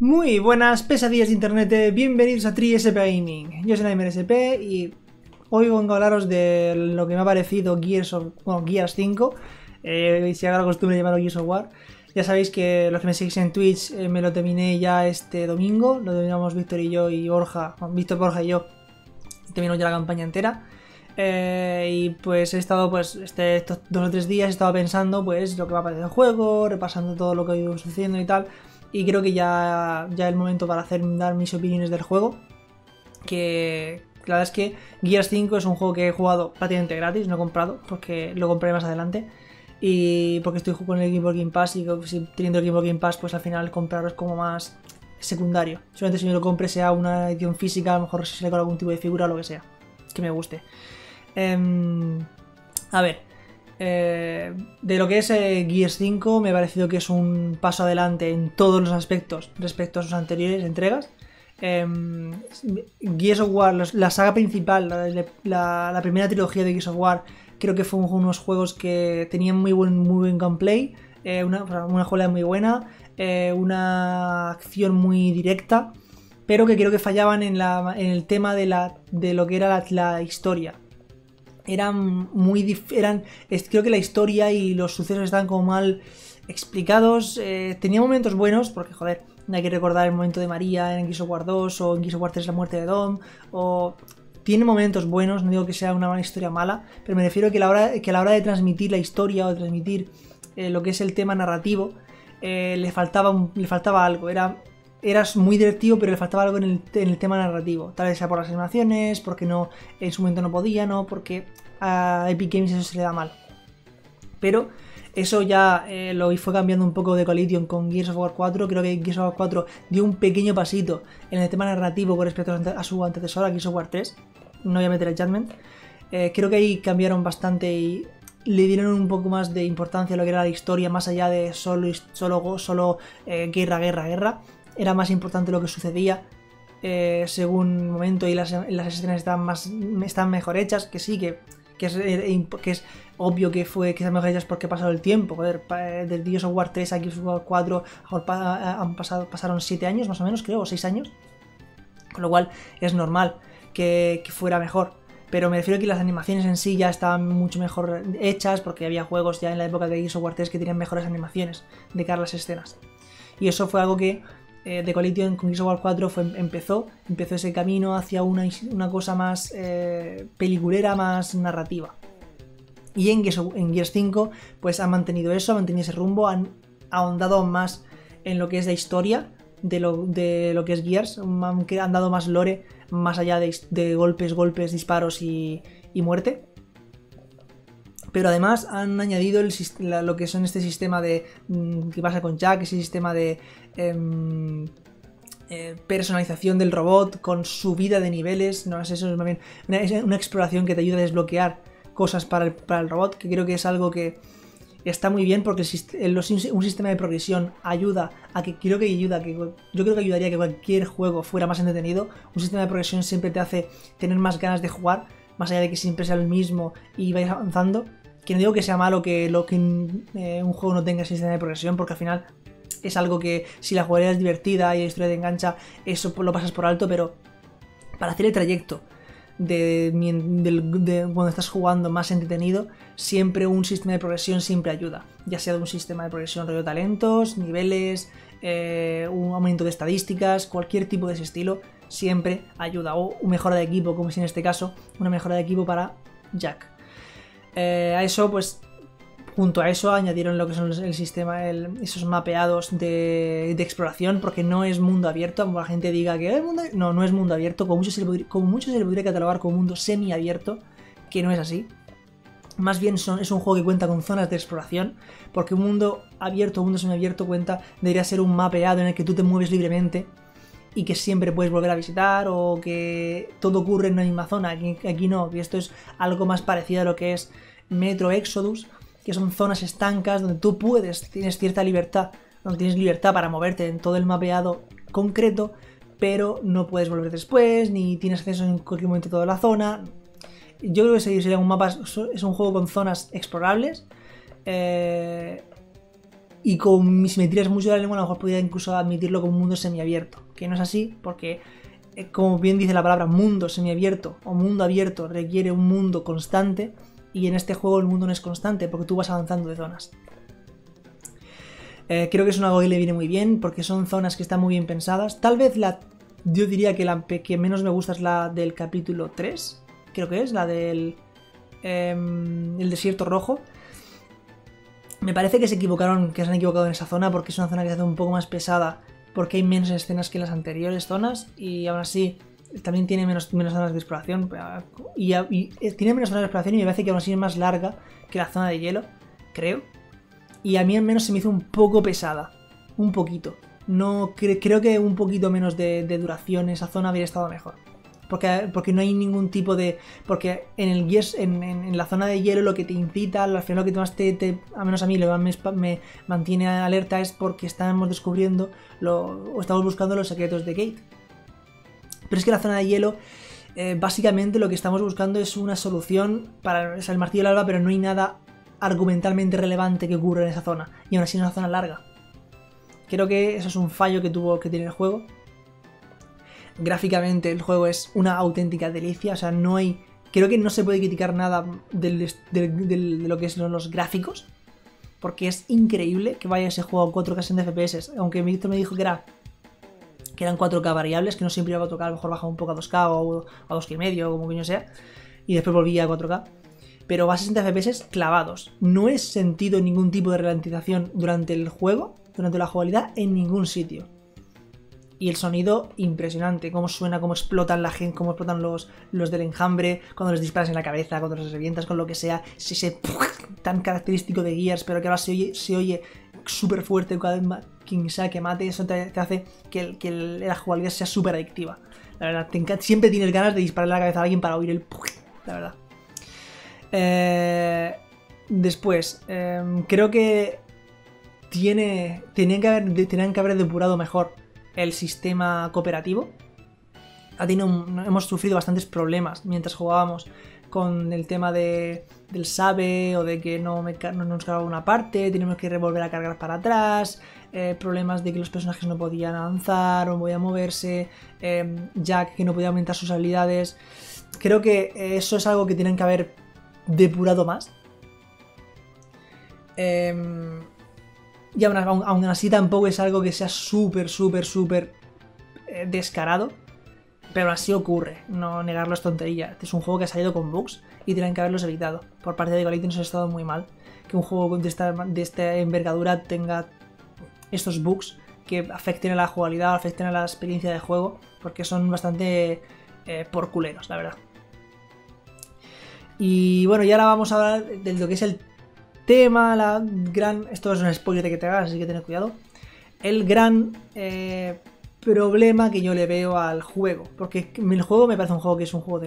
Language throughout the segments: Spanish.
Muy buenas pesadillas de internet, bienvenidos a TriSP Gaming. Yo soy NaimerSP y hoy vengo a hablaros de lo que me ha parecido Gears 5. Si hago la costumbre de llamarlo Gears of War. Ya sabéis que los que me seguís en Twitch me lo terminé ya este domingo. Lo terminamos Víctor y yo y Borja, Borja y yo. Terminamos ya la campaña entera. Y pues he estado estos 2 o 3 días he estado pensando pues lo que va a pasar el juego, repasando todo lo que ha ido sucediendo y tal. Y creo que ya es el momento para dar mis opiniones del juego. Que la verdad es que Gears 5 es un juego que he jugado prácticamente gratis, no he comprado, porque lo compré más adelante. Y porque estoy con el Game Game Pass y teniendo el Game Game Pass, pues al final comprarlo es como más secundario. Solamente si me lo compre sea una edición física, a lo mejor si sale con algún tipo de figura o lo que sea, que me guste. A ver. De lo que es Gears 5 me ha parecido que es un paso adelante en todos los aspectos respecto a sus anteriores entregas. Gears of War, la saga principal, la primera trilogía de Gears of War, creo que fue unos juegos que tenían muy buen gameplay, una jugabilidad muy buena, una acción muy directa, pero que creo que fallaban en el tema de lo que era la historia. Creo que la historia y los sucesos estaban como mal explicados. Tenía momentos buenos, porque joder, hay que recordar el momento de María en Gears of War 2 o en Gears of War 3 la muerte de Dom. Tiene momentos buenos, no digo que sea una historia mala, pero me refiero a que a la hora de transmitir la historia o de transmitir lo que es el tema narrativo, le faltaba algo. Era muy directivo, pero le faltaba algo en el tema narrativo. Tal vez sea por las animaciones, porque en su momento no podía, ¿no? Porque a Epic Games eso se le da mal. Pero eso ya lo fue cambiando un poco de Collision con Gears of War 4. Creo que Gears of War 4 dio un pequeño pasito en el tema narrativo con respecto a su antecesora, Gears of War 3. No voy a meter el Judgment. Creo que ahí cambiaron bastante y le dieron un poco más de importancia a lo que era la historia, más allá de solo guerra. Era más importante lo que sucedía según momento, y las escenas están mejor hechas, que sí, que es obvio que están mejor hechas porque ha pasado el tiempo. Joder, del Gears of War 3 a Gears of War 4 pasaron 7 años más o menos, creo, o 6 años, con lo cual es normal que fuera mejor. Pero me refiero a que las animaciones en sí ya estaban mucho mejor hechas, porque había juegos ya en la época de Gears of War 3 que tenían mejores animaciones de cara a las escenas. Y eso fue algo que The Collision con Gears of War 4 empezó ese camino hacia una cosa más peliculera, más narrativa. Y en Gears 5 pues han mantenido eso, han mantenido ese rumbo, han ahondado más en lo que es la historia de lo que es Gears, han dado más lore, más allá de golpes, disparos y muerte. Pero además han añadido lo que son este sistema de que pasa con Jack, ese sistema de personalización del robot con subida de niveles. No, eso es más bien una exploración que te ayuda a desbloquear cosas para el robot, que creo que es algo que está muy bien, porque un sistema de progresión ayuda a que yo creo que ayudaría a que cualquier juego fuera más entretenido. Un sistema de progresión siempre te hace tener más ganas de jugar, más allá de que siempre sea el mismo y vayas avanzando. Que no digo que sea malo que un juego no tenga sistema de progresión, porque al final es algo que, si la jugabilidad es divertida y la historia te engancha, eso lo pasas por alto, pero para hacer el trayecto de cuando estás jugando más entretenido, siempre un sistema de progresión siempre ayuda, ya sea de un sistema de progresión rollo talentos, niveles, un aumento de estadísticas, cualquier tipo de ese estilo siempre ayuda, o una mejora de equipo, como si en este caso una mejora de equipo para Jack. A eso, pues, junto a eso añadieron lo que son el sistema, esos mapeados de exploración, porque no es mundo abierto, aunque la gente diga que no es mundo abierto, como mucho se le podría catalogar como mundo semiabierto, que no es así. Más bien es un juego que cuenta con zonas de exploración, porque un mundo abierto o un mundo semiabierto debería ser un mapeado en el que tú te mueves libremente y que siempre puedes volver a visitar, o que todo ocurre en una misma zona. Aquí no, y esto es algo más parecido a lo que es Metro Exodus, que son zonas estancas donde tú tienes cierta libertad, donde tienes libertad para moverte en todo el mapeado concreto, pero no puedes volver después, ni tienes acceso en cualquier momento a toda la zona. Yo creo que sería un juego con zonas explorables, Y si me tiras mucho de la lengua, a lo mejor podría incluso admitirlo como un mundo semiabierto. Que no es así, porque, como bien dice la palabra, mundo semiabierto o mundo abierto requiere un mundo constante. Y en este juego el mundo no es constante, porque tú vas avanzando de zonas. Creo que es algo que le viene muy bien, porque son zonas que están muy bien pensadas. Tal vez yo diría que la que menos me gusta es la del capítulo 3. Creo que es, la del el desierto rojo. Me parece que se han equivocado en esa zona, porque es una zona que se hace un poco más pesada, porque hay menos escenas que las anteriores zonas, y aún así también tiene menos zonas de exploración, y tiene menos zonas de exploración, y me parece que aún así es más larga que la zona de hielo, creo. Y a mí al menos se me hizo un poco pesada, un poquito. No creo que un poquito menos de duración esa zona habría estado mejor. Porque no hay ningún tipo de... Porque en la zona de hielo lo que te incita, al final lo que más a menos a mí lo que más me mantiene alerta es porque estamos descubriendo o estamos buscando los secretos de Gate. Pero es que la zona de hielo, básicamente lo que estamos buscando es una solución para el martillo del alba, pero no hay nada argumentalmente relevante que ocurra en esa zona. Y aún así es una zona larga. Creo que eso es un fallo que tiene el juego. Gráficamente el juego es una auténtica delicia, o sea, no hay... Creo que no se puede criticar nada de lo que son los gráficos, porque es increíble que vaya ese juego a 4K 60 FPS, aunque Víctor me dijo que eran 4K variables, que no siempre iba a 4K, a lo mejor baja un poco a 2K o a 2,5, como que yo sea, y después volvía a 4K. Pero va a 60 FPS clavados. No he sentido ningún tipo de ralentización durante el juego, durante la jugabilidad, en ningún sitio. Y el sonido, impresionante. Cómo suena, cómo explotan la gente, cómo explotan los del enjambre, cuando les disparas en la cabeza, cuando los revientas con lo que sea. Ese tan característico de Gears, pero que ahora se oye súper fuerte cada vez más. Quien sea que mate, eso te hace que la jugabilidad sea súper adictiva. La verdad, siempre tienes ganas de dispararle a la cabeza a alguien para oír el... La verdad. Después, creo que tenían que haber depurado mejor el sistema cooperativo. Hemos sufrido bastantes problemas mientras jugábamos con el tema del save, o de que no nos cargaba una parte, teníamos que volver a cargar para atrás, problemas de que los personajes no podían avanzar o no podían moverse, Jack que no podía aumentar sus habilidades. Creo que eso es algo que tienen que haber depurado más. Y aún así tampoco es algo que sea súper descarado. Pero así ocurre, no negarlo es tontería. Este es un juego que ha salido con bugs y tienen que haberlos evitado. Por parte de Quality nos ha estado muy mal que un juego de esta envergadura tenga estos bugs que afecten a la jugabilidad, afecten a la experiencia de juego, porque son bastante porculeros, la verdad. Y bueno, y ahora vamos a hablar de lo que es el tema, esto es un spoiler de que te hagas, así que tened cuidado. El gran problema que yo le veo al juego, porque el juego me parece un juego que es un juego de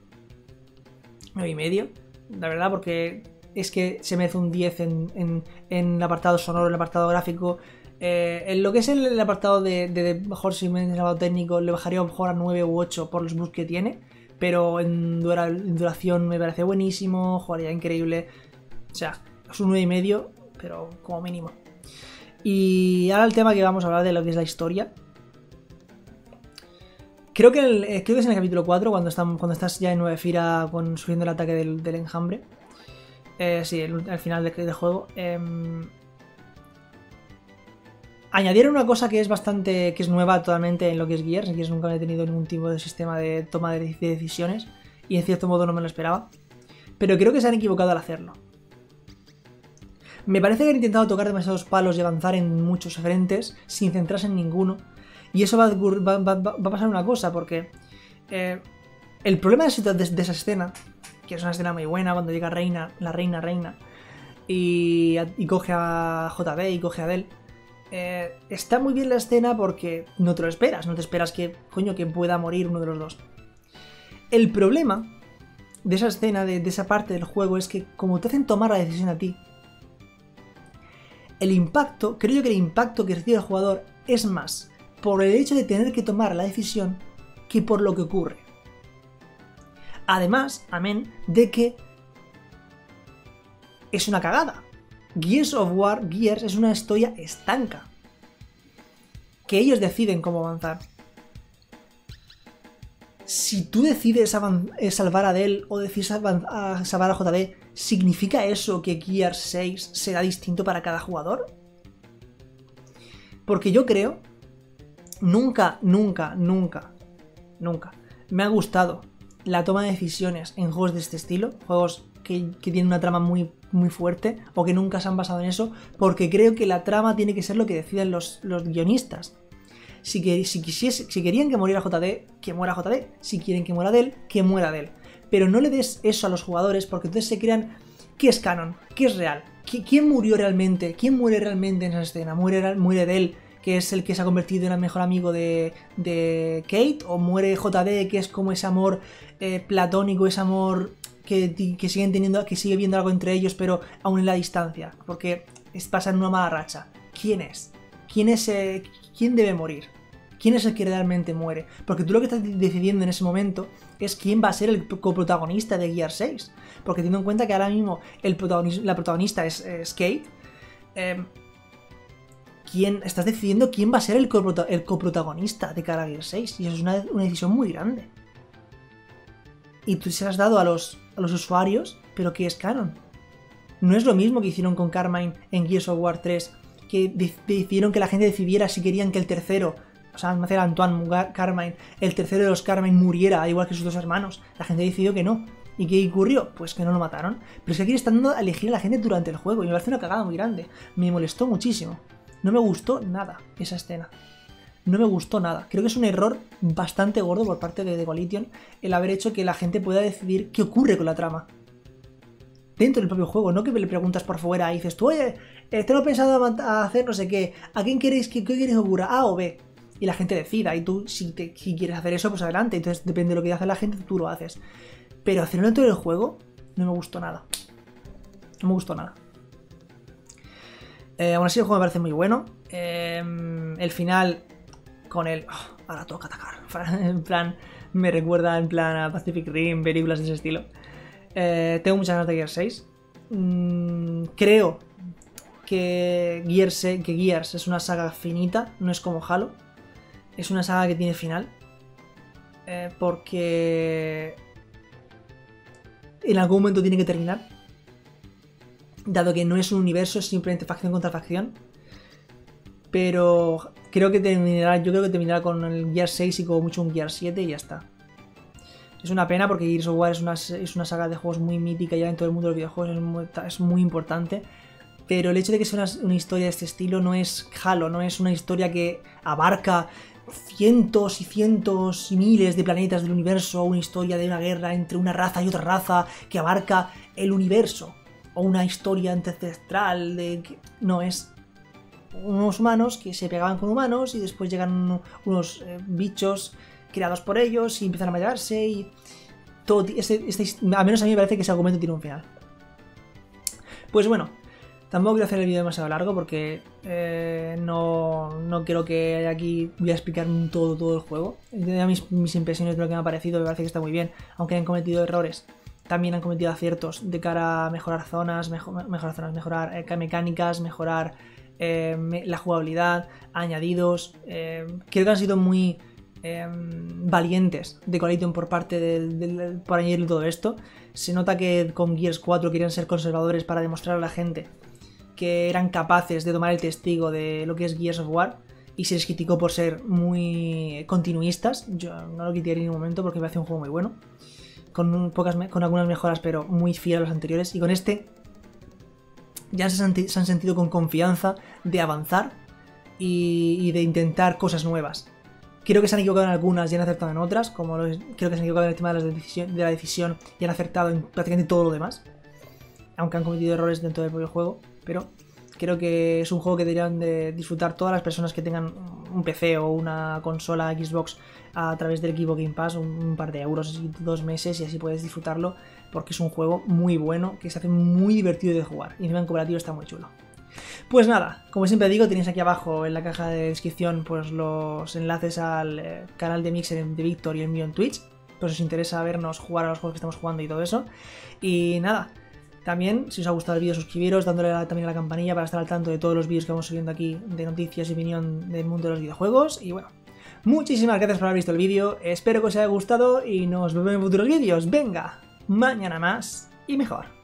9,5, la verdad, porque es que se merece un 10 en el apartado sonoro, en el apartado gráfico. En lo que es el apartado de mejor, si me llamado técnico, le bajaría a lo mejor a 9 u 8 por los bugs que tiene, pero en duración me parece buenísimo, jugaría increíble, o sea, es un 9,5, pero como mínimo. Y ahora el tema que vamos a hablar de lo que es la historia. Creo que es en el capítulo 4, cuando estás ya en Nueva Efira sufriendo el ataque del enjambre. Sí, al final del juego. Añadieron una cosa que es nueva totalmente en lo que es Gears. En Gears nunca he tenido ningún tipo de sistema de toma de decisiones, y en cierto modo no me lo esperaba. Pero creo que se han equivocado al hacerlo. Me parece que han intentado tocar demasiados palos y avanzar en muchos frentes sin centrarse en ninguno. Y eso va a pasar una cosa, porque el problema de esa escena, que es una escena muy buena, cuando llega la reina, y coge a JB y coge a Adele, está muy bien la escena porque no te lo esperas, no te esperas que pueda morir uno de los dos. El problema de esa escena, de esa parte del juego, es que como te hacen tomar la decisión a ti, creo yo que el impacto que recibe el jugador es más por el hecho de tener que tomar la decisión que por lo que ocurre. Además, amén, de que es una cagada. Gears of War, Gears es una historia estanca. Que ellos deciden cómo avanzar. Si tú decides salvar a Dell o decides salvar a JD, ¿significa eso que Gears 6 será distinto para cada jugador? Porque yo creo, nunca me ha gustado la toma de decisiones en juegos de este estilo, juegos que tienen una trama muy fuerte o que nunca se han basado en eso, porque creo que la trama tiene que ser lo que deciden los guionistas. Si querían que muriera JD, que muera JD. Si quieren que muera Dell, que muera Dell. Pero no le des eso a los jugadores, porque entonces se crean qué es canon, qué es real, quién murió realmente, quién muere realmente en esa escena. ¿Muere Dell, que es el que se ha convertido en el mejor amigo de Kate? ¿O muere JD, que es como ese amor platónico, ese amor que siguen teniendo, que sigue viendo algo entre ellos, pero aún en la distancia? Porque pasan una mala racha. ¿Quién es? ¿Quién debe morir? ¿Quién es el que realmente muere? Porque tú lo que estás decidiendo en ese momento es quién va a ser el coprotagonista de Gears 6. Porque teniendo en cuenta que ahora mismo la protagonista es Kate, estás decidiendo quién va a ser el coprotagonista de cara a Gears 6. Y eso es una decisión muy grande. Y tú se las has dado a los usuarios, pero ¿qué es canon? No es lo mismo que hicieron con Carmine en Gears of War 3, que decidieron que la gente decidiera si querían que el tercero, o sea, me hace Antoine Carmine, el tercero de los Carmine muriera, igual que sus dos hermanos. La gente decidió que no. ¿Y qué ocurrió? Pues que no lo mataron. Pero es que aquí están dando a elegir a la gente durante el juego y me parece una cagada muy grande. Me molestó muchísimo. No me gustó nada esa escena. No me gustó nada. Creo que es un error bastante gordo por parte de The Coalition el haber hecho que la gente pueda decidir qué ocurre con la trama dentro del propio juego, no que le preguntas por fuera y dices tú, oye, tengo pensado hacer no sé qué, ¿a quién queréis que ocurra? ¿A o B? Y la gente decida, y tú si quieres hacer eso, pues adelante. Entonces depende de lo que hace la gente, tú lo haces. Pero hacerlo dentro del juego no me gustó nada. No me gustó nada. Aún así el juego me parece muy bueno. El final con el... ahora toca atacar. En plan, me recuerda en plan a Pacific Rim, películas de ese estilo. Tengo muchas ganas de Gears 6. Creo que Gears es una saga finita, no es como Halo. Es una saga que tiene final. Porque en algún momento tiene que terminar. Dado que no es un universo, es simplemente facción contra facción. Pero creo que terminará con el Gears 6 y como mucho un Gears 7 y ya está. Es una pena porque Gears of War es una saga de juegos muy mítica ya en todo el mundo de los videojuegos, es muy importante. Pero el hecho de que sea una historia de este estilo no es Halo, no es una historia que abarca cientos y cientos y miles de planetas del universo, o una historia de una guerra entre una raza y otra raza que abarca el universo, o una historia ancestral no, es unos humanos que se pegaban con humanos y después llegan unos bichos creados por ellos y empiezan a matarse y todo al menos a mí me parece que ese argumento tiene un final. Pues bueno, tampoco quiero hacer el vídeo demasiado largo porque no quiero que aquí voy a explicar todo el juego. Mis impresiones de lo que me ha parecido, me parece que está muy bien, aunque hayan cometido errores. También han cometido aciertos de cara a mejorar zonas, mejorar mecánicas, mejorar la jugabilidad, añadidos. Creo que han sido muy valientes de Coalition por parte por añadirle todo esto. Se nota que con Gears 4 querían ser conservadores para demostrar a la gente que eran capaces de tomar el testigo de lo que es Gears of War, y se les criticó por ser muy continuistas. Yo no lo quitaría en ningún momento porque me parece un juego muy bueno, con algunas mejoras, pero muy fiel a los anteriores. Y con este ya se han sentido con confianza de avanzar y de intentar cosas nuevas. Creo que se han equivocado en algunas y han acertado en otras, creo que se han equivocado en el tema de la decisión y han acertado en prácticamente todo lo demás, aunque han cometido errores dentro del propio juego. Pero creo que es un juego que deberían de disfrutar todas las personas que tengan un PC o una consola Xbox a través del Xbox Game Pass, un par de euros y 2 meses, y así puedes disfrutarlo, porque es un juego muy bueno, que se hace muy divertido de jugar, y encima en cooperativo está muy chulo. Pues nada, como siempre digo, tenéis aquí abajo en la caja de descripción pues los enlaces al canal de Mixer de Víctor y el mío en Twitch, pues os interesa vernos jugar a los juegos que estamos jugando y todo eso. Y nada, También, si os ha gustado el vídeo, suscribiros, dándole también a la campanilla para estar al tanto de todos los vídeos que vamos subiendo aquí de noticias y opinión del mundo de los videojuegos. Y bueno, muchísimas gracias por haber visto el vídeo, espero que os haya gustado y nos vemos en futuros vídeos. Venga, mañana más y mejor.